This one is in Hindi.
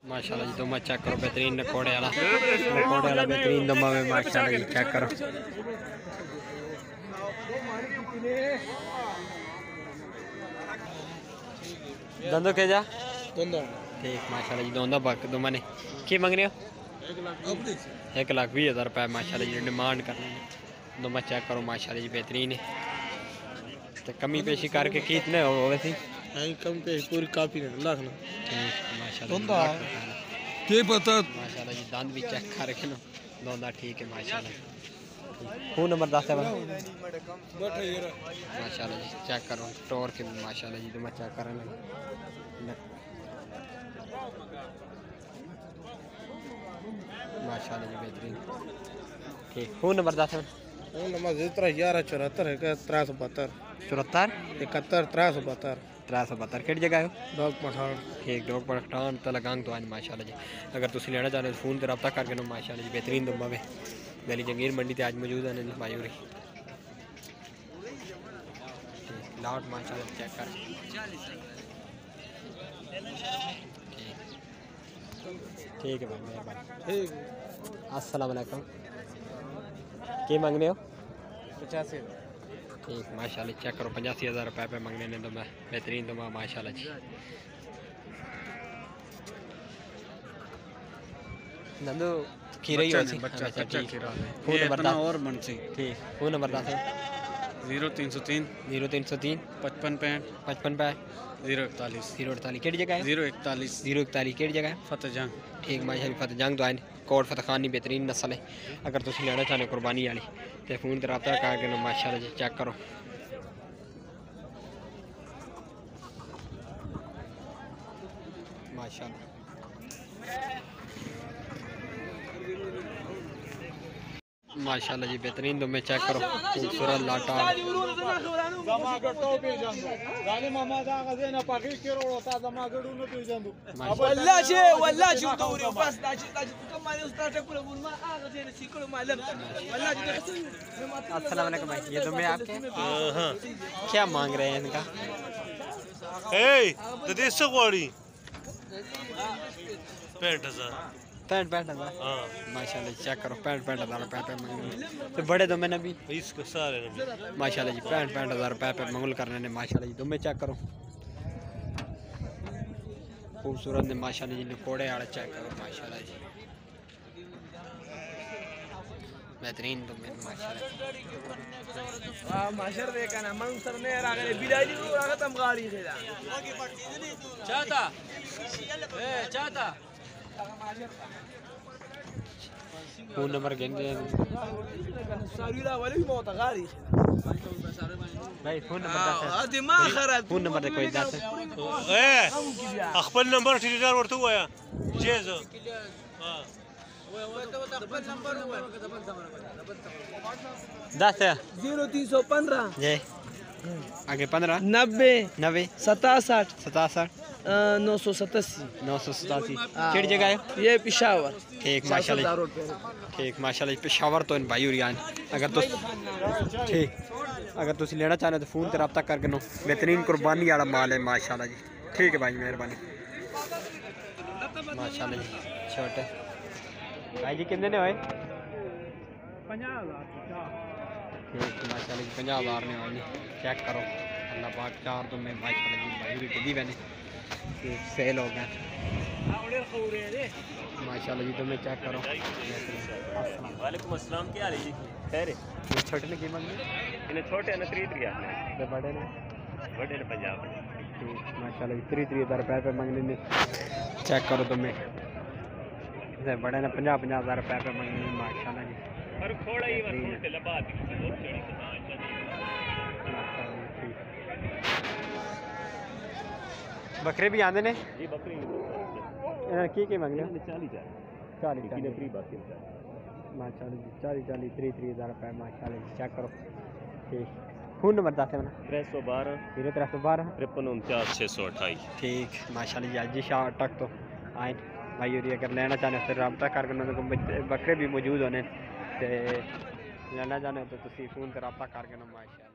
माशाल्लाह जी दुम्मा चेक करो बेहतरीन नकोड़े वाला बेहतरीन दुम्मा में माशाल्लाह जी चेक करो। दोनों के जा ठीक माशाल्लाह जी दोनों दुम्मा ने की मंग रहे हो 1,20,000 रुपये माशाल्लाह जी डिमांड कर रहे हैं। दुम्मा चेक करो माशाल्लाह जी बेहतरीन है। तो कमी पेशी करके कितने हो वैसे कम पेश पूरी काफी लाख ना माशाल्लाह के पता माशाल्लाह जी दांत भी चेक करके ना दोनों ठीक है माशाल्लाह। फोन नंबर 10 है माशाल्लाह जी चेक करो टोर के माशाल्लाह जी दुम्मा चेक करने माशाल्लाह जी बेहतरीन ठीक। फोन नंबर 10 है फोन नंबर 1174 372 74 71 372 372 किहड़ी जगह है डॉग पठान ठीक डॉग पठान तो लगांग तो आज माशाल्लाह जी। अगर तुम लेना चाहते हो फोन पर रब्ता करके नो माशाल्लाह जी बेहतरीन दुम्बा में गली जंगीर मंडी ते आज मौजूद है भाई हो रही लाउड माशाल्लाह चेक कर ठीक है भाई मेहरबानी। अस्सलाम वालेकुम क्या मांगने हो 85 ठीक माशाल्लाह चेक करो 85,000 रुपये पे मांगने ने तो मैं बेहतरीन तो मैं माशाल्लाह जी। नंदू खीरा ही होती बच्चा ठीक खीरा फोन नंबर अपना और मनसी ठीक फोन नंबर 10 0303 0303 55 55 041 048 केड़ी जगह है 041 041 केड़ी जगह है फतेहजंग ठीक माशाल्लाह फतेहजंग तो आए कोट फतेह खान की बेहतरीन नस्ल है। अगर तुम लेना चाहते कुर्बानी वाली तो फोन पर रब्ता करके माशाल्लाह जी चेक करो माशाल्लाह माशाल्लाह जी बेहतरीन तो मैं चेक करो खूबसूरत लाटा अस्सलाम वालेकुम भाई ये तो मैं आपके क्या मांग रहे हैं इनका 65,000 माशाल्लाह चेक करो 65,000 रुपये पे मंगल तो बड़े दो मैंने भी माशाल्लाह जी 65,000 रुपये पे मंगल करने ने माशाल्लाह जी तुम्हें चेक करो खूबसूरत ने माशाल्लाह जी कोड़े वाला चेक करो माशाल्लाह जी बेहतरीन तो मैं माशाल्लाह माशर देखा ना मन सर ने रागले बिलाली को रागत हम गाड़ी खेला चाहता चाहता फोन नंबर गेंगे भाई फोन नंबर 10 फोन नंबर दे कोई 10 خپل نمبر ټیلیګرام ورته وایا جیز 10 0315 जी आगे 15 90 90 67 67 987 केड़ी जगह है ये पेशावर ठीक माशाल्लाह ठीक माशाल्लाह पेशावर तो इन भाई और अगर तो ठीक अगर तुम लेना चाहते तो फोन पर रब्ता करके नो बेहतरीन कुर्बानी वाला माल है माशाल्लाह जी। ठीक है भाई मेहरबानी माशाल्लाह जी छोटे भाई जी कितने ने होए 50,000 ठीक माशाल्लाह जी 50,000 ने होए चेक करो अल्लाह पाक चार तो मैं माशाल्लाह जी भाई भी कदी मैंने सेल हो गया माशाल्लाह जी तो मैं चेक करो वालेकुम अस्सलाम क्या हाल है जी खैर है ये छोटे ने की मंगी इन्हें छोटे ने 3 तो बड़े ने पंजाब ठीक माशाल्लाह जी 3,000 रुपये पे मंगने ने चेक करो तो मैं बड़े ने 50,000 रुपये पे मंगने माशाल्लाह जी पर थोड़ा ही वरन के लबा दी बकरे भी आंदे ने जी बकरी की मंगने 40 फ्री बाकी माशाल्लाह जी 40 30,000 रुपये माशाल्लाह जी चेक करो ठीक फोन नंबर 10 है 312 0312 5349 ठीक माशाल्लाह जी आज शाह तक तो आए भाई और अगर लेना चाहते फिर रब्ता करके बकरे भी मौजूद होने लेना चाहते तो तुम फोन पर रब्ता करके माशाल्लाह।